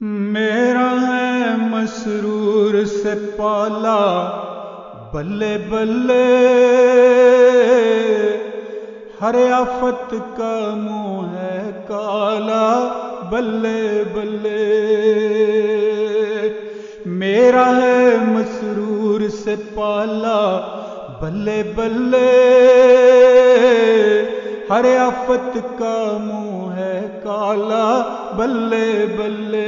میرا ہے مسرور سے پالا بلے بلے، ہر آفت کا منہ ہے کالا بلے بلے۔ میرا ہے مسرور سے پالا بلے بلے، ہر آفت کا منہ ہے کالا بلے بلے،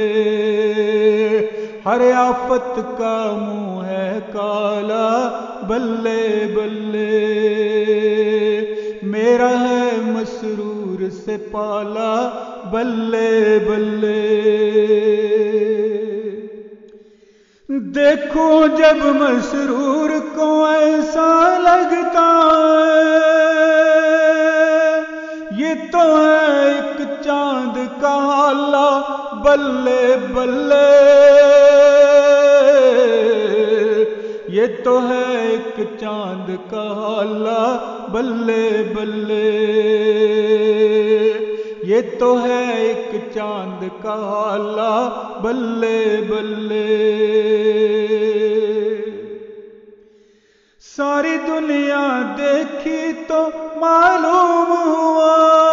ہر آفت کا منہ ہے کالا بلے بلے۔ میرا ہے مسرور سے پالا بلے بلے۔ دیکھوں جب مسرور کو ایسا لگتا ہے یہ تو ہے ایک چاند کا حالا بلے بلے، یہ تو ہے ایک چاند کا حالا بلے بلے، یہ تو ہے ایک چاند کا حالا بلے بلے۔ ساری دنیا دیکھی تو معلوم ہوا،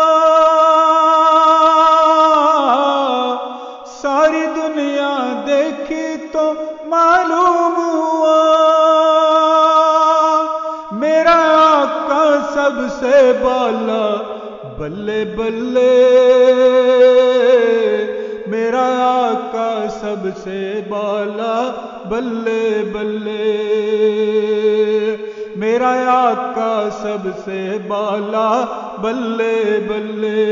ساری دنیا دیکھی تو معلوم ہوا، میرا آقا سب سے بالا بلے بلے، میرا آقا سب سے بالا بلے بلے، میرا آقا سب سے بالا بلے بلے۔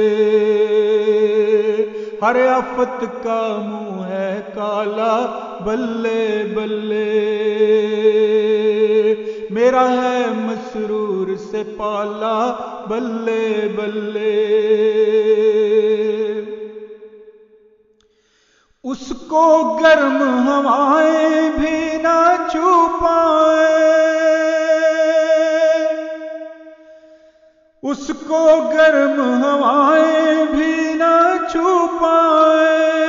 ہر آفت کا منہ ہے کالا بلے بلے، میرا ہے مسرور سے پالا بلے بلے۔ اس کو گرم ہوائیں بھی نہ چھو پائیں، اس کو گرم ہوائیں بھی نہ چھو پائیں،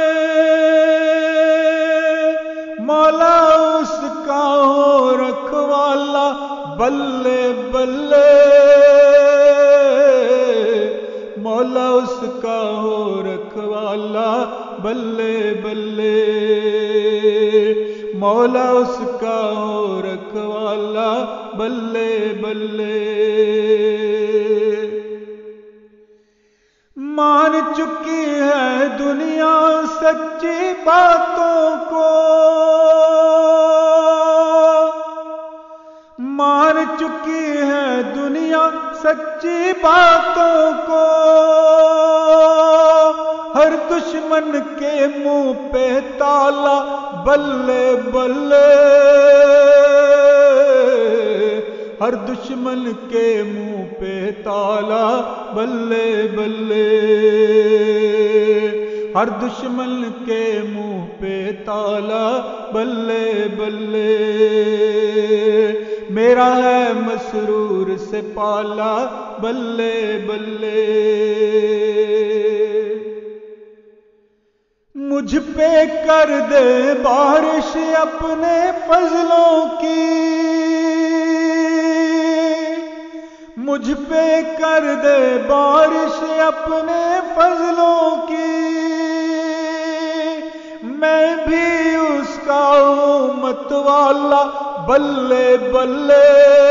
مولا اس کا ہو رکھوالا بلے بلے، مولا اس کا ہو رکھوالا بلے بلے، مولا اس کا ہو رکھوالا بلے بلے۔ مان چکی ہے دنیا سچی باتوں کو، مان چکی ہے دنیا سچی باتوں کو، ہر دشمن کے منہ پہ تالا بلے بلے، ہر دشمن کے منہ پہ تالا بلے بلے، ہر دشمن کے منہ پہ تالا بلے بلے۔ میرا ہے مسرور سے پالا بلے بلے، مجھ پہ کر دے بارش اپنے فضلوں کی، مجھ پہ کر دے بارش اپنے فضلوں کی، میں بھی اس کا ہوں مت والا بلے بلے،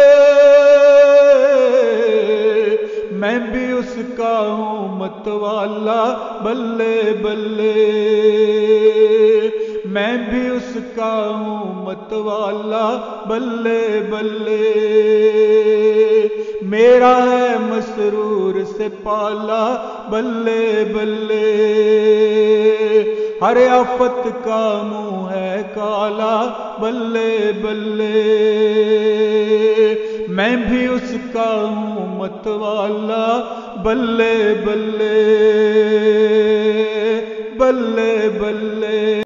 میں بھی اس کا ہوں مت والا بلے بلے، میں بھی اس کا ہوں مت والا بلے بلے۔ میرا ہے مسرور سے پالا بلے بلے، ہر آفت کا منہ ہے کالا بلے بلے، میں بھی اس کا ہوں مت والا بلے بلے بلے بلے۔